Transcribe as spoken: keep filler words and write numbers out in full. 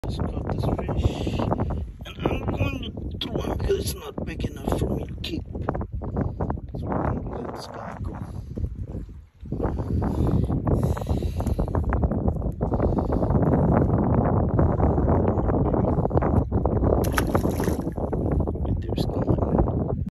Just caught this fish, and I'm going to throw him because it's not big enough for me.